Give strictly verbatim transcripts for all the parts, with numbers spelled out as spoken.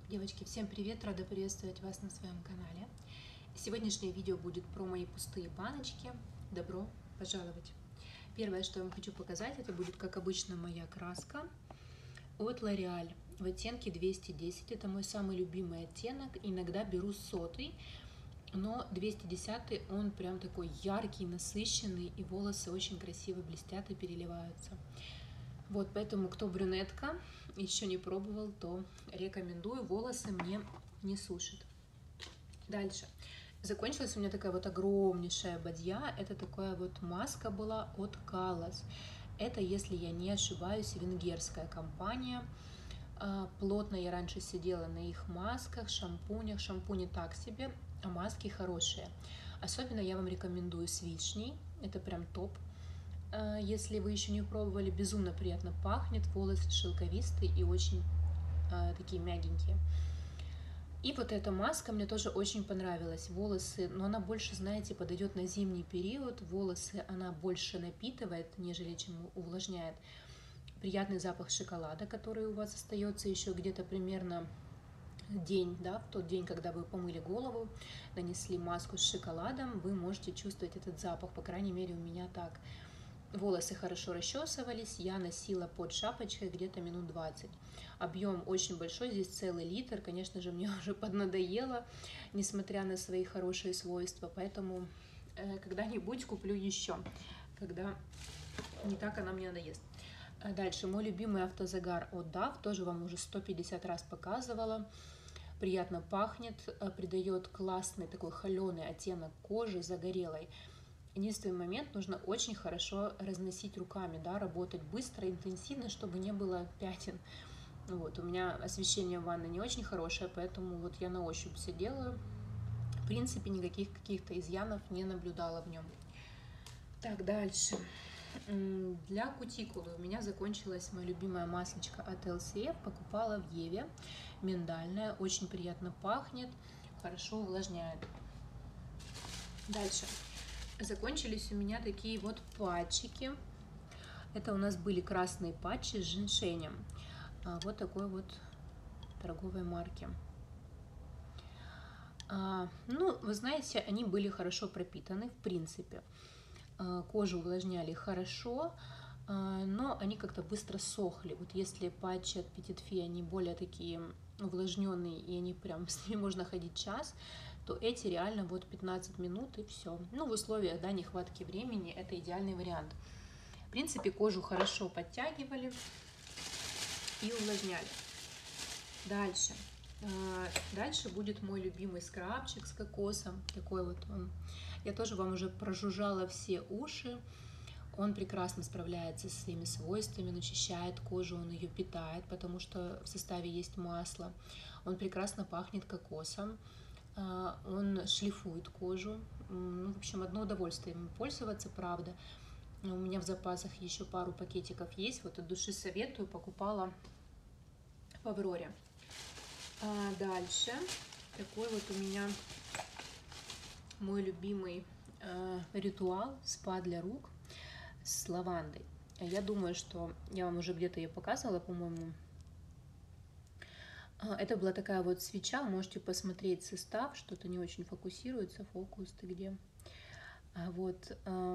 Девочки, всем привет! Рада приветствовать вас на своем канале. Сегодняшнее видео будет про мои пустые баночки. Добро пожаловать! Первое, что я вам хочу показать, это будет, как обычно, моя краска от L'Oréal в оттенке двести десять. Это мой самый любимый оттенок. Иногда беру сотый, но двести десять он прям такой яркий, насыщенный, и волосы очень красиво блестят и переливаются. Вот, поэтому, кто брюнетка, еще не пробовал, то рекомендую. Волосы мне не сушат. Дальше. Закончилась у меня такая вот огромнейшая бадья. Это такая вот маска была от Калос. Это, если я не ошибаюсь, венгерская компания. Плотно я раньше сидела на их масках, шампунях. Шампуни так себе, а маски хорошие. Особенно я вам рекомендую с вишней. Это прям топ. Если вы еще не пробовали, безумно приятно пахнет, волосы шелковистые и очень э, такие мягенькие. И вот эта маска мне тоже очень понравилась. Волосы, но она больше, знаете, подойдет на зимний период. Волосы она больше напитывает, нежели чем увлажняет. Приятный запах шоколада, который у вас остается еще где-то примерно день, да, в тот день, когда вы помыли голову, нанесли маску с шоколадом, вы можете чувствовать этот запах, по крайней мере, у меня так. Волосы хорошо расчесывались, я носила под шапочкой где-то минут двадцать. Объем очень большой, здесь целый литр. Конечно же, мне уже поднадоело, несмотря на свои хорошие свойства. Поэтому э, когда-нибудь куплю еще, когда не так она мне надоест. Дальше, мой любимый автозагар от Дав, тоже вам уже сто пятьдесят раз показывала. Приятно пахнет, придает классный такой холеный оттенок кожи, загорелой. Единственный момент, нужно очень хорошо разносить руками, да, работать быстро, интенсивно, чтобы не было пятен. Вот, у меня освещение в ванной не очень хорошее, поэтому вот я на ощупь все делаю. В принципе, никаких каких-то изъянов не наблюдала в нем. Так, дальше. Для кутикулы у меня закончилась моя любимая маслечка от эл си эф. Покупала в Еве, миндальная, очень приятно пахнет, хорошо увлажняет. Дальше. Закончились у меня такие вот патчики. Это у нас были красные патчи с женьшенем. Вот такой вот торговой марки. Ну, вы знаете, они были хорошо пропитаны, в принципе. Кожу увлажняли хорошо, но они как-то быстро сохли. Вот если патчи от Petit Fi, они более такие увлажненные, и они прям с ними можно ходить час, то эти реально вот пятнадцать минут и все. Ну, в условиях, да, нехватки времени это идеальный вариант. В принципе, кожу хорошо подтягивали и увлажняли. Дальше. Дальше будет мой любимый скрабчик с кокосом. Такой вот он. Я тоже вам уже прожужжала все уши. Он прекрасно справляется со своими свойствами, он очищает кожу, он ее питает, потому что в составе есть масло. Он прекрасно пахнет кокосом. Он шлифует кожу. Ну, в общем, одно удовольствие им пользоваться, правда. У меня в запасах еще пару пакетиков есть. Вот от души советую. Покупала в Авроре. А дальше такой вот у меня мой любимый э, ритуал спа для рук с лавандой. Я думаю, что я вам уже где-то ее показывала, по-моему. Это была такая вот свеча, можете посмотреть состав, что-то не очень фокусируется, фокус ты где. Вот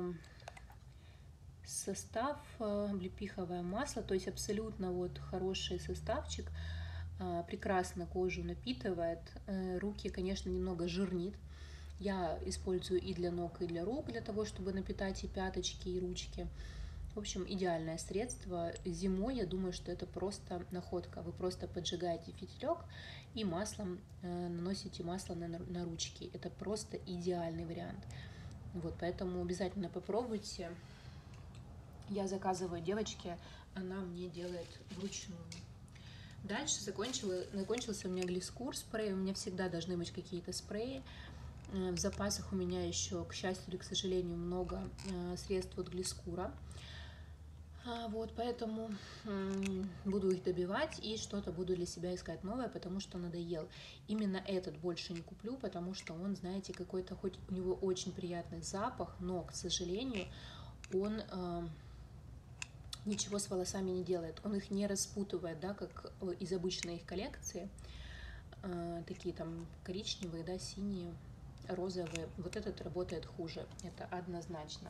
состав облепиховое масло, то есть абсолютно вот хороший составчик, прекрасно кожу напитывает, руки, конечно, немного жирнит. Я использую и для ног, и для рук, для того, чтобы напитать и пяточки, и ручки. В общем, идеальное средство. Зимой, я думаю, что это просто находка. Вы просто поджигаете фитилек и маслом э, наносите масло на, на ручки. Это просто идеальный вариант. Вот, поэтому обязательно попробуйте. Я заказываю девочке, она мне делает вручную. Дальше закончила, закончился у меня глискур спрей. У меня всегда должны быть какие-то спреи. В запасах у меня еще, к счастью или к сожалению, много э, средств от глискура. Вот, поэтому буду их добивать и что-то буду для себя искать новое, потому что надоел. Именно этот больше не куплю, потому что он, знаете, какой-то, хоть у него очень приятный запах, но, к сожалению, он э, ничего с волосами не делает. Он их не распутывает, да, как из обычной их коллекции. такие там коричневые, да, синие, розовые. Вот этот работает хуже, это однозначно.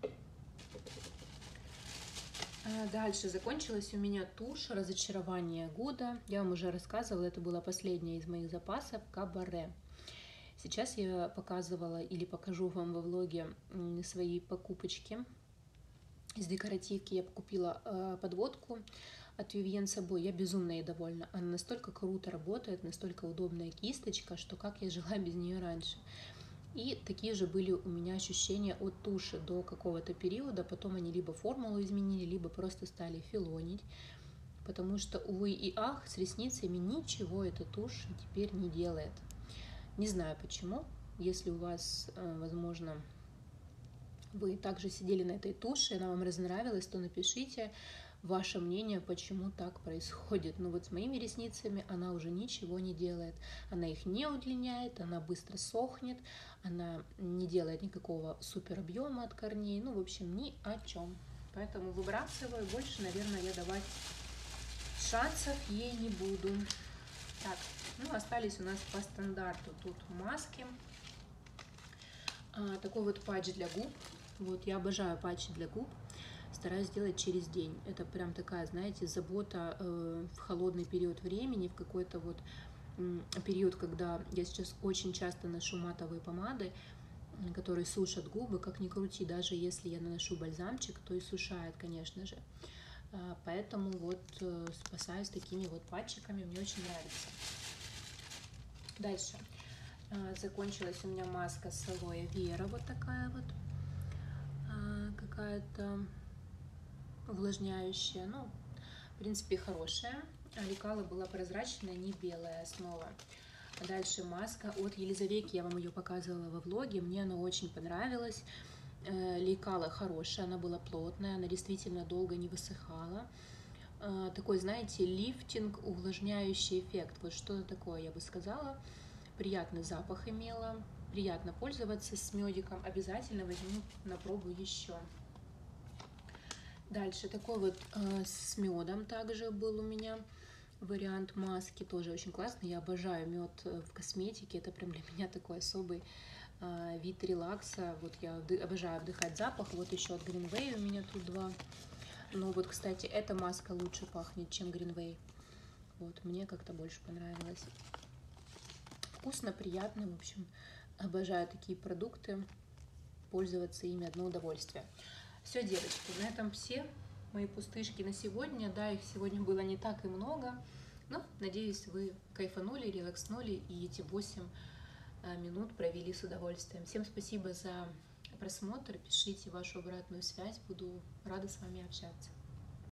Дальше закончилась у меня тушь «Разочарование года». Я вам уже рассказывала, это была последняя из моих запасов Кабаре. Сейчас я показывала или покажу вам во влоге свои покупочки из декоративки. Я купила подводку от Vivien Sabo. Я безумно ей довольна. Она настолько круто работает, настолько удобная кисточка, что как я жила без нее раньше. И такие же были у меня ощущения от туши до какого-то периода. Потом они либо формулу изменили, либо просто стали филонить. Потому что, увы и ах, с ресницами ничего эта тушь теперь не делает. Не знаю почему. Если у вас, возможно, вы также сидели на этой туше, она вам разнравилась, то напишите ваше мнение, почему так происходит. Но вот с моими ресницами она уже ничего не делает. Она их не удлиняет, она быстро сохнет, она не делает никакого супер объема от корней. Ну, в общем, ни о чем. Поэтому выбрасываю. Больше, наверное, я давать шансов ей не буду. Так, ну, остались у нас по стандарту тут маски. А, такой вот патч для губ. Вот, я обожаю патчи для губ. Стараюсь делать через день. Это прям такая, знаете, забота э, в холодный период времени, в какой-то вот э, период, когда я сейчас очень часто ношу матовые помады, которые сушат губы, как ни крути, даже если я наношу бальзамчик, то и сушает, конечно же. А, поэтому вот э, спасаюсь такими вот патчиками, мне очень нравится. Дальше. А, закончилась у меня маска с алоэ вера, вот такая вот, а, какая-то увлажняющая, ну, в принципе, хорошая. Лекала была прозрачная, не белая основа. Дальше маска от Елизаветы, я вам ее показывала во влоге, мне она очень понравилась. Лекала хорошая, она была плотная, она действительно долго не высыхала. Такой, знаете, лифтинг, увлажняющий эффект, вот что-то такое, я бы сказала. Приятный запах имела, приятно пользоваться с медиком, обязательно возьму на пробу еще. Дальше такой вот э, с медом также был у меня вариант маски, тоже очень классный. Я обожаю мед в косметике, это прям для меня такой особый э, вид релакса. Вот я обожаю вдыхать запах. Вот еще от Greenway у меня тут два. Но вот, кстати, эта маска лучше пахнет, чем Greenway. Вот, мне как-то больше понравилось. Вкусно, приятно, в общем, обожаю такие продукты. Пользоваться ими одно удовольствие. Все, девочки, на этом все мои пустышки на сегодня. Да, их сегодня было не так и много, но, надеюсь, вы кайфанули, релакснули и эти восемь минут провели с удовольствием. Всем спасибо за просмотр, пишите вашу обратную связь, буду рада с вами общаться.